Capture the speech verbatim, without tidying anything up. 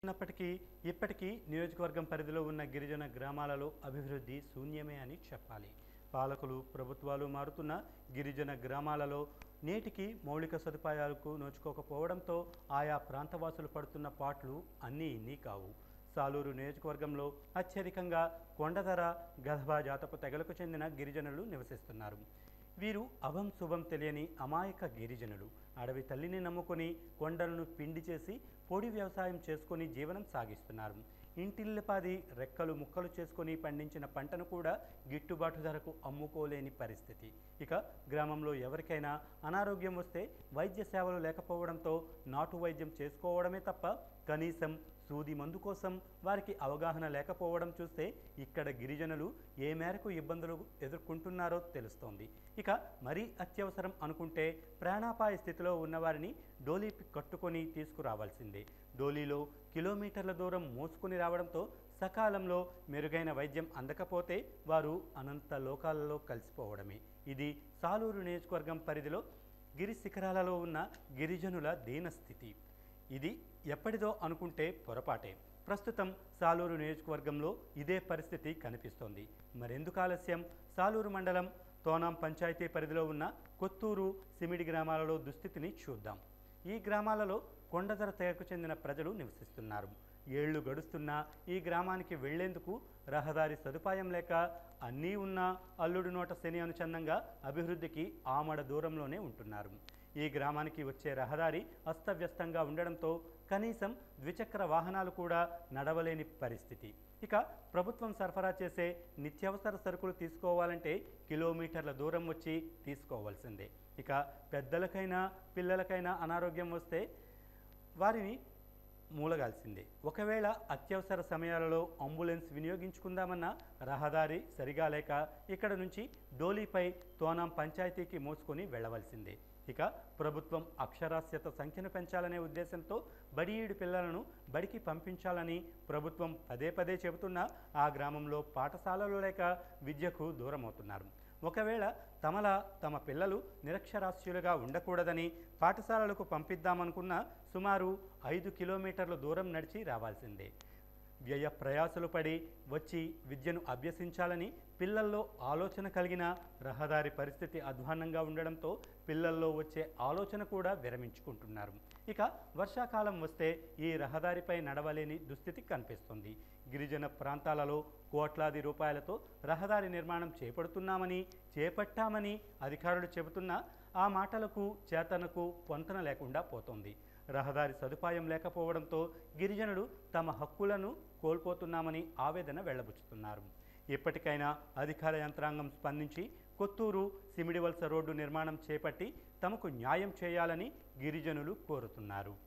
ఉన్నప్పటికీ ఇప్పటికీ నియోజకవర్గం పరిధిలో ఉన్న గిరిజన గ్రామాలలో అభివృద్ధి శూన్యమే అని చెప్పాలి. పాలకులు ప్రభుత్వాలు మారుతున్న గిరిజన గ్రామాలలో నేటికి మౌలిక సదుపాయాలకు నోచుకోకపోవడంతో ఆయా ప్రాంతవాసులు పడుతున్న పాట్లు అన్నీ ఇన్నీ కావు. సాలూరు నియోజకవర్గంలో అత్యధికంగా కొండదర, గధబా జాతపు తెగలకు చెందిన గిరిజనులు నివసిస్తున్నారు. వీరు అభం శుభం తెలియని అమాయక గిరిజనులు. అడవి తల్లిని నమ్ముకొని కొండలను పిండి చేసి పొడి వ్యవసాయం చేసుకొని జీవనం సాగిస్తున్నారు. ఇంటిల్లిపాది రెక్కలు ముక్కలు చేసుకొని పండించిన పంటను కూడా గిట్టుబాటు ధరకు అమ్ముకోలేని పరిస్థితి. ఇక గ్రామంలో ఎవరికైనా అనారోగ్యం వస్తే వైద్య సేవలు లేకపోవడంతో నాటు వైద్యం చేసుకోవడమే తప్ప కనీసం సూది మందు కోసం వారికి అవగాహన లేకపోవడం చూస్తే ఇక్కడ గిరిజనులు ఏ మేరకు ఇబ్బందులు ఎదుర్కొంటున్నారో తెలుస్తోంది. ఇక మరీ అత్యవసరం అనుకుంటే ప్రాణాపాయ స్థితిలో ఉన్నవారిని డోలీ కట్టుకొని తీసుకురావాల్సిందే. డోలీలో కిలోమీటర్ల దూరం మోసుకొని రావడంతో సకాలంలో మెరుగైన వైద్యం అందకపోతే వారు అనంత లోకాలలో కలిసిపోవడమే. ఇది సాలూరు నియోజకవర్గం పరిధిలో గిరి శిఖరాలలో ఉన్న గిరిజనుల దీనస్థితి. ఇది ఎప్పటిదో అనుకుంటే పొరపాటే. ప్రస్తుతం సాలూరు నియోజకవర్గంలో ఇదే పరిస్థితి కనిపిస్తోంది. మరెందుకు ఆలస్యం? సాలూరు మండలం తోనాం పంచాయతీ పరిధిలో ఉన్న కొత్తూరు, సిమిడి గ్రామాలలో దుస్థితిని చూద్దాం. ఈ గ్రామాలలో కొండదర తెగకు చెందిన ప్రజలు నివసిస్తున్నారు. ఏళ్లు గడుస్తున్నా ఈ గ్రామానికి వెళ్లేందుకు రహదారి సదుపాయం లేక అన్నీ ఉన్నా అల్లుడు నోట శని అనుచందంగా అభివృద్ధికి ఆమడ దూరంలోనే ఉంటున్నారు. ఈ గ్రామానికి వచ్చే రహదారి అస్తవ్యస్తంగా ఉండడంతో కనీసం ద్విచక్ర వాహనాలు కూడా నడవలేని పరిస్థితి. ఇక ప్రభుత్వం సరఫరా చేసే నిత్యావసర సరుకులు తీసుకోవాలంటే కిలోమీటర్ల దూరం వచ్చి తీసుకోవాల్సిందే. ఇక పెద్దలకైనా పిల్లలకైనా అనారోగ్యం వస్తే వారిని మూలగాల్సిందే. ఒకవేళ అత్యవసర సమయాలలో అంబులెన్స్ వినియోగించుకుందామన్న రహదారి సరిగా లేక ఇక్కడ నుంచి డోలీపై తోనాం పంచాయతీకి మోసుకొని వెళ్లవలసిందే. ఇక ప్రభుత్వం అక్షరాస్యత సంఖ్యను పెంచాలనే ఉద్దేశంతో బడిఈడు పిల్లలను బడికి పంపించాలని ప్రభుత్వం పదే పదే చెబుతున్నా ఆ గ్రామంలో పాఠశాలలు లేక విద్యకు దూరమవుతున్నారు. ఒకవేళ తమలా తమ పిల్లలు నిరక్షరాస్యులుగా ఉండకూడదని పాఠశాలలకు పంపిద్దామనుకున్న సుమారు ఐదు కిలోమీటర్ల దూరం నడిచి రావాల్సిందే. వ్యయ ప్రయాసలు పడి వచ్చి విద్యను అభ్యసించాలని పిల్లల్లో ఆలోచన కలిగిన రహదారి పరిస్థితి అధ్వాన్నంగా ఉండడంతో పిల్లల్లో వచ్చే ఆలోచన కూడా విరమించుకుంటున్నారు. ఇక వర్షాకాలం వస్తే ఈ రహదారిపై నడవలేని దుస్థితి కనిపిస్తుంది. గిరిజన ప్రాంతాలలో కోట్లాది రూపాయలతో రహదారి నిర్మాణం చేపడుతున్నామని చేపట్టామని అధికారులు చెబుతున్నా ఆ మాటలకు చేతనకు పొంతన లేకుండా పోతోంది. రహదారి సదుపాయం లేకపోవడంతో గిరిజనులు తమ హక్కులను కోల్పోతున్నామని ఆవేదన వెళ్లబుచ్చుతున్నారు. ఇప్పటికైనా అధికార యంత్రాంగం స్పందించి కొత్తూరు సిమిడివలస రోడ్డు నిర్మాణం చేపట్టి తమకు న్యాయం చేయాలని గిరిజనులు కోరుతున్నారు.